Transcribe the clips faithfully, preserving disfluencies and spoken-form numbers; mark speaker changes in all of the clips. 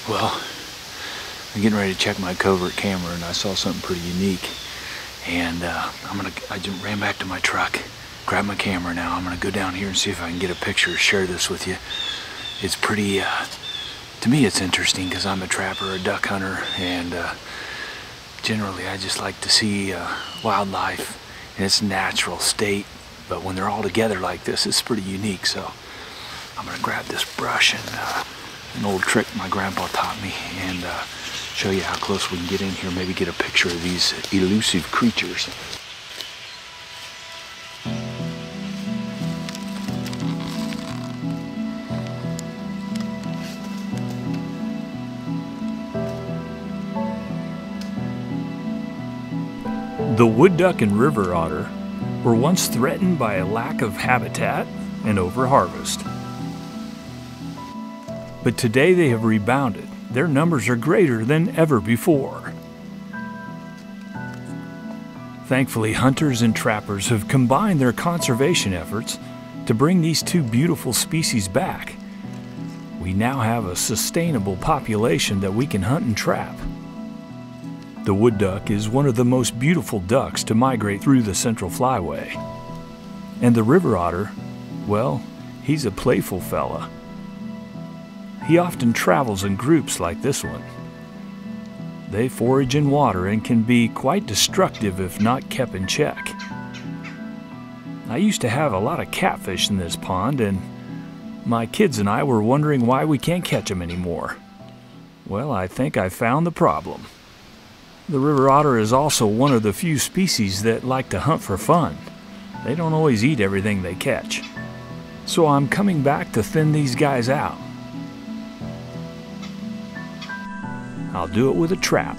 Speaker 1: Well, I'm getting ready to check my covert camera, and I saw something pretty unique. And uh, I'm gonna, I just ran back to my truck, grabbed my camera now. I'm gonna go down here and see if I can get a picture, share this with you. It's pretty, uh, to me it's interesting because I'm a trapper, a duck hunter, and uh, generally I just like to see uh, wildlife in its natural state. But when they're all together like this, it's pretty unique. So I'm gonna grab this brush and uh, an old trick my grandpa taught me, and uh, show you how close we can get in here, maybe get a picture of these elusive creatures.
Speaker 2: The wood duck and river otter were once threatened by a lack of habitat and overharvest. But today they have rebounded. Their numbers are greater than ever before. Thankfully, hunters and trappers have combined their conservation efforts to bring these two beautiful species back. We now have a sustainable population that we can hunt and trap. The wood duck is one of the most beautiful ducks to migrate through the Central Flyway. And the river otter, well, he's a playful fella. He often travels in groups like this one. They forage in water and can be quite destructive if not kept in check. I used to have a lot of catfish in this pond, and my kids and I were wondering why we can't catch them anymore. Well, I think I found the problem. The river otter is also one of the few species that like to hunt for fun. They don't always eat everything they catch. So I'm coming back to thin these guys out. I'll do it with a trap.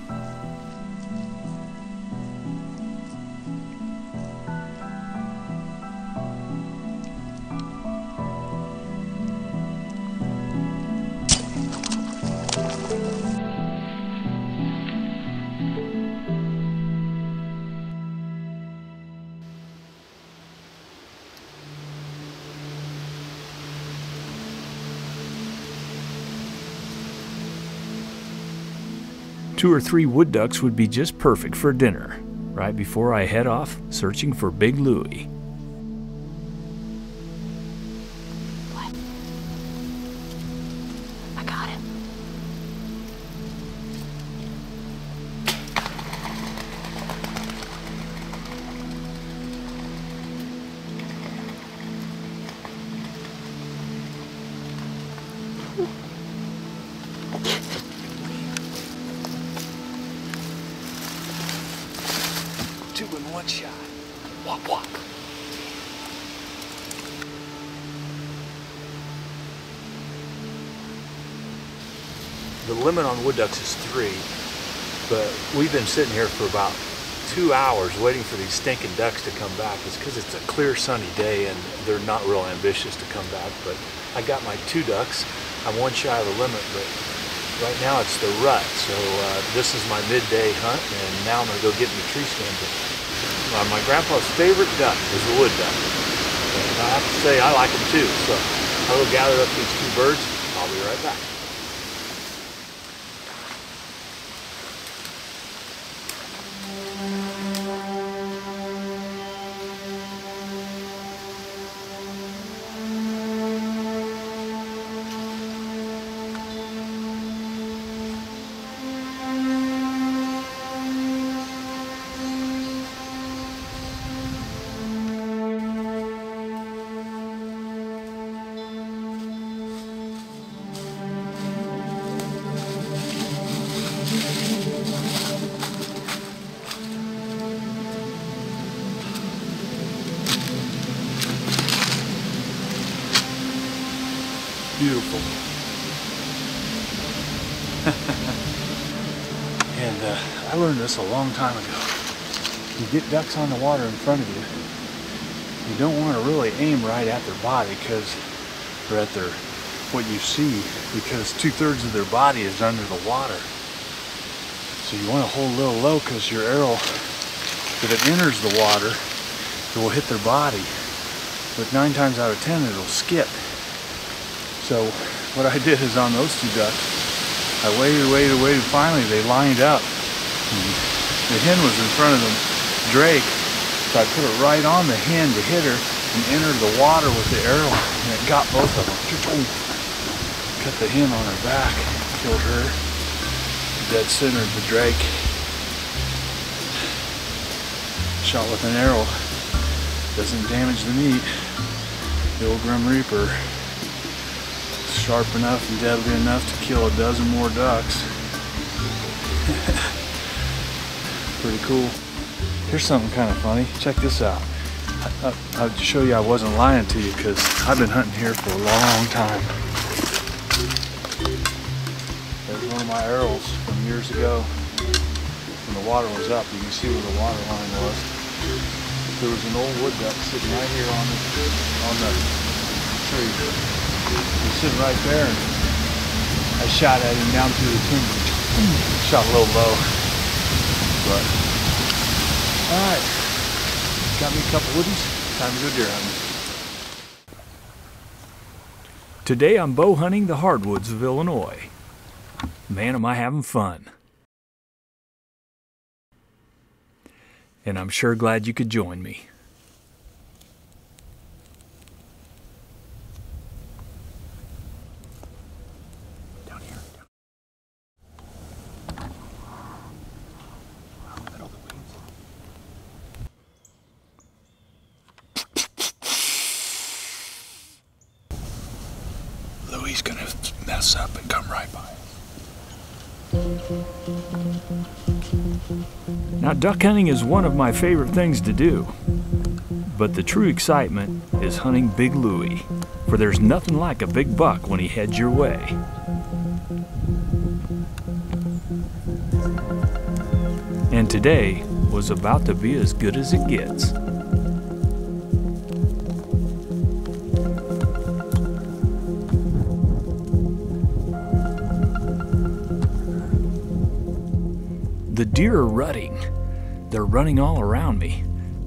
Speaker 2: Two or three wood ducks would be just perfect for dinner, right before I head off searching for Big Luey.
Speaker 3: What? I got him.
Speaker 1: Two in one shot. Wop wop. The limit on wood ducks is three, but we've been sitting here for about two hours waiting for these stinking ducks to come back. It's because it's a clear sunny day and they're not real ambitious to come back, but I got my two ducks. I'm one shy of the limit, but right now it's the rut, so uh, this is my midday hunt, and now I'm going to go get me tree stands. Uh, my grandpa's favorite duck is the wood duck. And I have to say I like them too, so I'll go gather up these two birds. I'll be right back. Beautiful. And uh, I learned this a long time ago. You get ducks on the water in front of you, you don't want to really aim right at their body because, or at their, what you see, because two-thirds of their body is under the water. So you want to hold a little low because your arrow, if it enters the water, it will hit their body. But nine times out of ten, it'll skip. So what I did is on those two ducks, I waited, waited, waited. Finally, they lined up. The hen was in front of the drake, so I put it right on the hen to hit her and enter the water with the arrow, and it got both of them. Cut the hen on her back, killed her, dead centered the drake. Shot with an arrow, doesn't damage the meat. The old Grim Reaper, sharp enough and deadly enough to kill a dozen more ducks. Pretty cool. Here's something kind of funny. Check this out. I, I, I'll show you I wasn't lying to you, because I've been hunting here for a long time. There's one of my arrows from years ago when the water was up. You can see where the water line was. There was an old wood duck sitting right here on the, on the tree. He was sitting right there, and I shot at him down through the timber. Shot a little low. But, alright. Got me a couple woodies. Time to go deer hunting.
Speaker 2: Today I'm bow hunting the hardwoods of Illinois. Man, am I having fun. And I'm sure glad you could join me. Down here. Wow, middle of the weeds. Louie's gonna mess up and come right by. Now, duck hunting is one of my favorite things to do, but the true excitement is hunting Big Luey, for there's nothing like a big buck when he heads your way. And today was about to be as good as it gets. The deer are rutting. They're running all around me.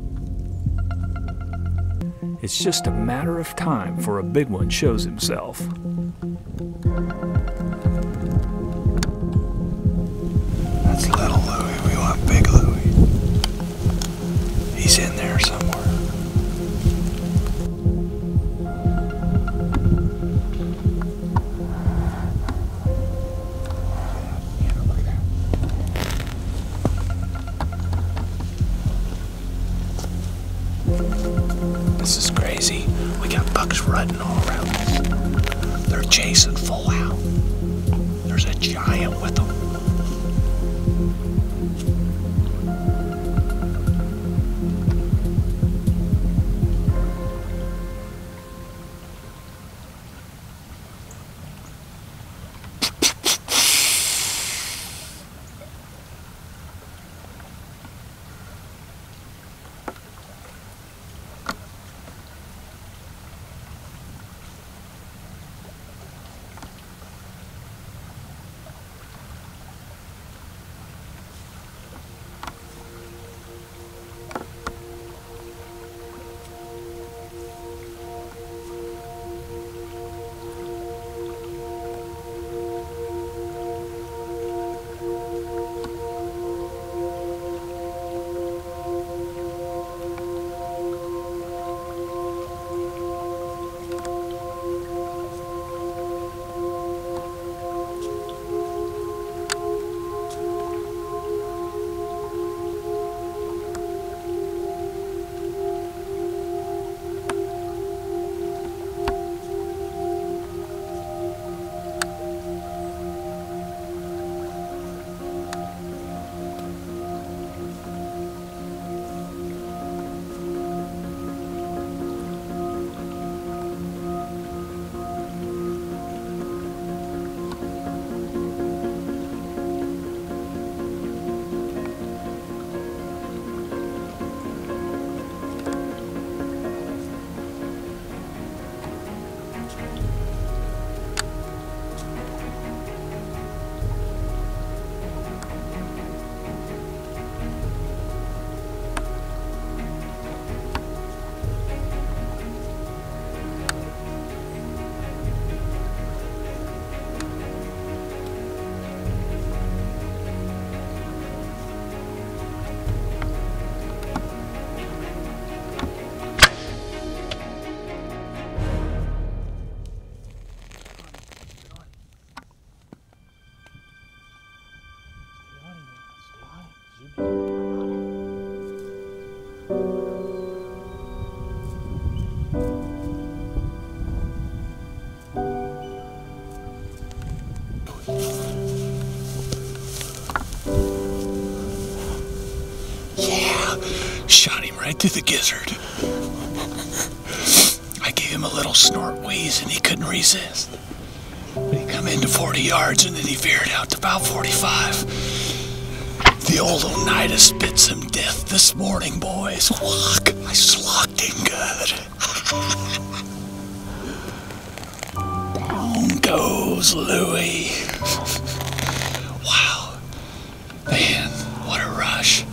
Speaker 2: It's just a matter of time before a big one shows himself. That's little Louie. We want Big Louie. He's in there somewhere. This is crazy. We got bucks running all around us. They're chasing full out. There's a giant with them.
Speaker 1: to the gizzard. I gave him a little snort wheeze and he couldn't resist. But he come into forty yards and then he veered out to about forty-five. The old Oneida spit some death this morning, boys. Look, I slocked him good. Down goes Luey. Wow. Man, what a rush.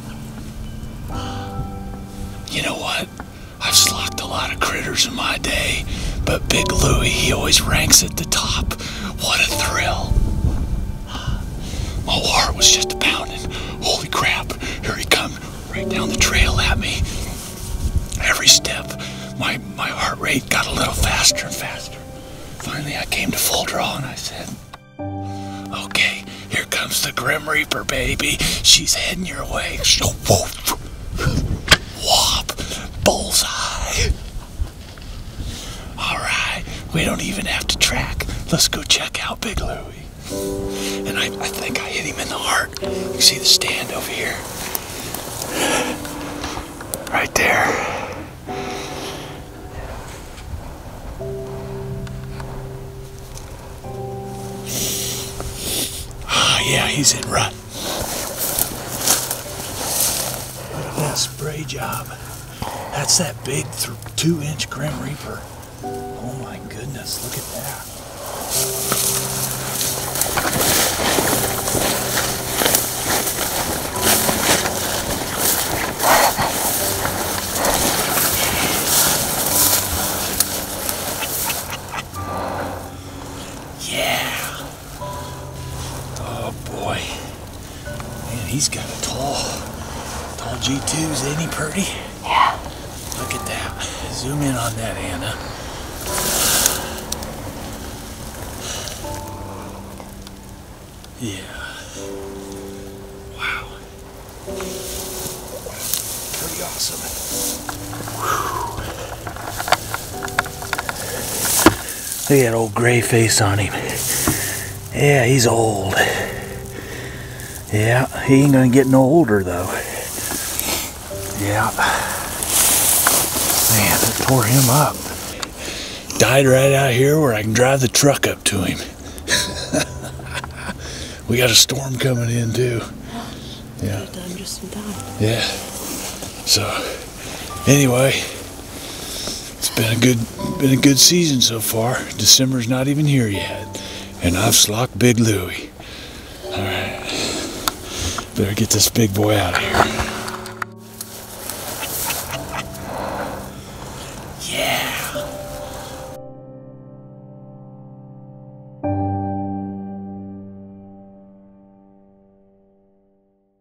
Speaker 1: You know what? I've slocked a lot of critters in my day, but Big Luey, he always ranks at the top. What a thrill. My heart was just a pounding. Holy crap, here he come right down the trail at me. Every step, my, my heart rate got a little faster and faster. Finally, I came to full draw and I said, okay, here comes the Grim Reaper, baby. She's heading your way. So, whoop, whop, bullseye. All right, we don't even have to track. Let's go check out Big Luey. And I, I think I hit him in the heart. You see the stand over here? Right there. Oh, yeah, he's in rut. Look at that spray job. That's that big th two-inch Grim Reaper. Oh my goodness, look at that. Yeah. Oh boy. Man, he's got a tall, tall G twos, ain't he pretty?
Speaker 3: Yeah.
Speaker 1: Look at that. Zoom in on that, Anna. Yeah. Wow. Pretty awesome. Whew. Look at that old gray face on him. Yeah, he's old. Yeah, he ain't gonna get no older though. Yeah. Man, it tore him up. Died right out here where I can drive the truck up to him. We got a storm coming in too. Yeah.
Speaker 3: Done just in time.
Speaker 1: Yeah. So, anyway, it's been a good, been a good season so far. December's not even here yet, and I've slocked Big Luey. All right, better get this big boy out of here.